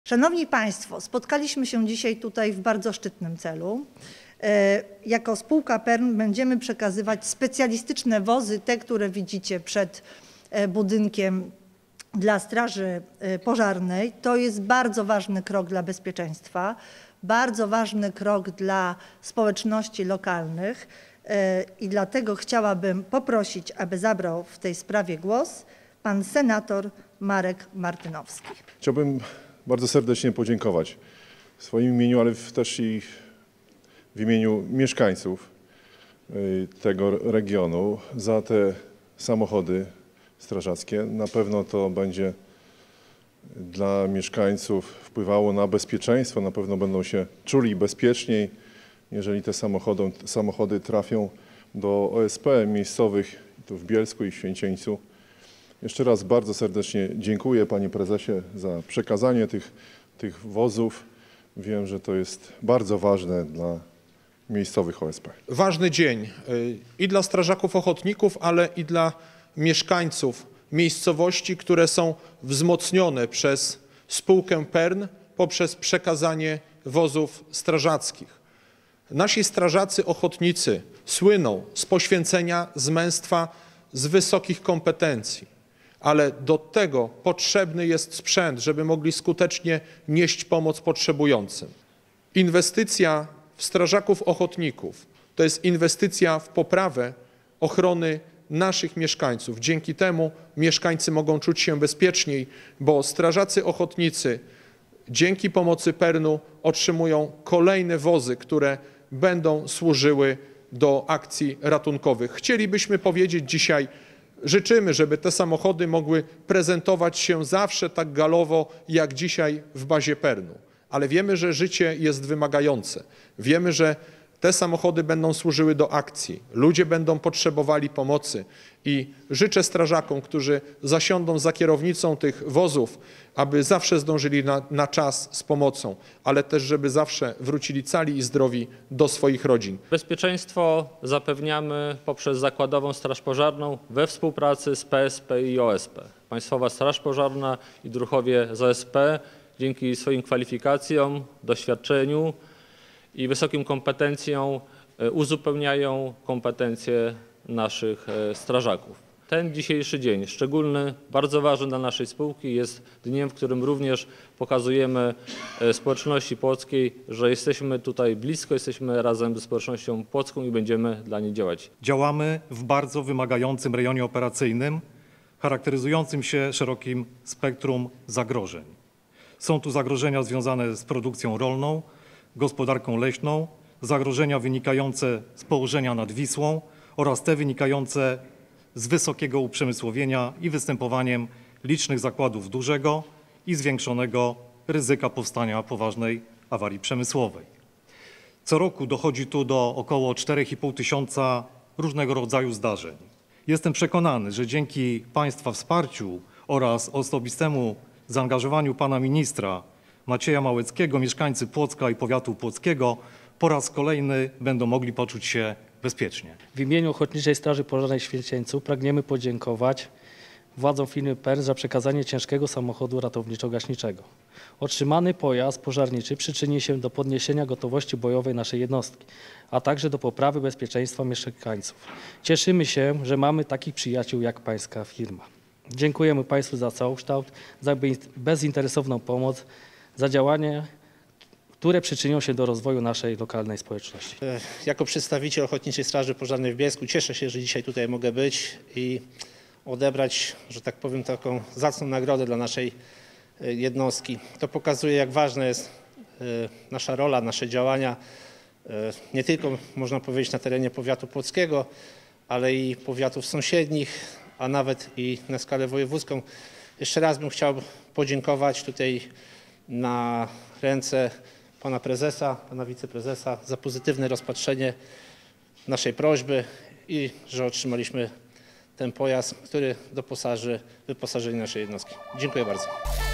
Szanowni Państwo, spotkaliśmy się dzisiaj tutaj w bardzo szczytnym celu. Jako spółka PERN będziemy przekazywać specjalistyczne wozy, te, które widzicie przed budynkiem dla Straży Pożarnej. To jest bardzo ważny krok dla bezpieczeństwa, bardzo ważny krok dla społeczności lokalnych i dlatego chciałabym poprosić, aby zabrał w tej sprawie głos pan senator Marek Martynowski. Chciałbym bardzo serdecznie podziękować w swoim imieniu, ale też i w imieniu mieszkańców tego regionu za te samochody strażackie. Na pewno to będzie dla mieszkańców wpływało na bezpieczeństwo, na pewno będą się czuli bezpieczniej, jeżeli te samochody trafią do OSP miejscowych tu w Bielsku i w Święcieńcu. Jeszcze raz bardzo serdecznie dziękuję panie prezesie za przekazanie tych wozów. Wiem, że to jest bardzo ważne dla miejscowych OSP. Ważny dzień i dla strażaków ochotników, ale i dla mieszkańców miejscowości, które są wzmocnione przez spółkę PERN poprzez przekazanie wozów strażackich. Nasi strażacy ochotnicy słyną z poświęcenia, z męstwa, z wysokich kompetencji, ale do tego potrzebny jest sprzęt, żeby mogli skutecznie nieść pomoc potrzebującym. Inwestycja w strażaków ochotników to jest inwestycja w poprawę ochrony naszych mieszkańców. Dzięki temu mieszkańcy mogą czuć się bezpieczniej, bo strażacy ochotnicy dzięki pomocy PERN-u otrzymują kolejne wozy, które będą służyły do akcji ratunkowych. Chcielibyśmy powiedzieć dzisiaj, życzymy, żeby te samochody mogły prezentować się zawsze tak galowo, jak dzisiaj w bazie PERN-u. Ale wiemy, że życie jest wymagające. Wiemy, że te samochody będą służyły do akcji. Ludzie będą potrzebowali pomocy i życzę strażakom, którzy zasiądą za kierownicą tych wozów, aby zawsze zdążyli na czas z pomocą, ale też żeby zawsze wrócili cali i zdrowi do swoich rodzin. Bezpieczeństwo zapewniamy poprzez Zakładową Straż Pożarną we współpracy z PSP i OSP. Państwowa Straż Pożarna i druhowie z OSP dzięki swoim kwalifikacjom, doświadczeniu i wysokim kompetencjom uzupełniają kompetencje naszych strażaków. Ten dzisiejszy dzień szczególny, bardzo ważny dla naszej spółki, jest dniem, w którym również pokazujemy społeczności płockiej, że jesteśmy tutaj blisko, jesteśmy razem ze społecznością płocką i będziemy dla niej działać. Działamy w bardzo wymagającym rejonie operacyjnym, charakteryzującym się szerokim spektrum zagrożeń. Są tu zagrożenia związane z produkcją rolną, gospodarką leśną, zagrożenia wynikające z położenia nad Wisłą oraz te wynikające z wysokiego uprzemysłowienia i występowaniem licznych zakładów dużego i zwiększonego ryzyka powstania poważnej awarii przemysłowej. Co roku dochodzi tu do około 4,5 tysiąca różnego rodzaju zdarzeń. Jestem przekonany, że dzięki Państwa wsparciu oraz osobistemu zaangażowaniu pana ministra Macieja Małeckiego mieszkańcy Płocka i powiatu płockiego po raz kolejny będą mogli poczuć się bezpiecznie. W imieniu Ochotniczej Straży Pożarnej w Święcieńcu pragniemy podziękować władzom firmy PERN za przekazanie ciężkiego samochodu ratowniczo-gaśniczego. Otrzymany pojazd pożarniczy przyczyni się do podniesienia gotowości bojowej naszej jednostki, a także do poprawy bezpieczeństwa mieszkańców. Cieszymy się, że mamy takich przyjaciół jak pańska firma. Dziękujemy Państwu za całokształt, za bezinteresowną pomoc, za działania, które przyczynią się do rozwoju naszej lokalnej społeczności. Jako przedstawiciel Ochotniczej Straży Pożarnej w Bielsku cieszę się, że dzisiaj tutaj mogę być i odebrać, że tak powiem, taką zacną nagrodę dla naszej jednostki. To pokazuje, jak ważna jest nasza rola, nasze działania, nie tylko można powiedzieć na terenie powiatu płockiego, ale i powiatów sąsiednich, a nawet i na skalę wojewódzką. Jeszcze raz bym chciał podziękować tutaj na ręce pana prezesa, pana wiceprezesa za pozytywne rozpatrzenie naszej prośby i że otrzymaliśmy ten pojazd, który doposaży wyposażenie naszej jednostki. Dziękuję bardzo.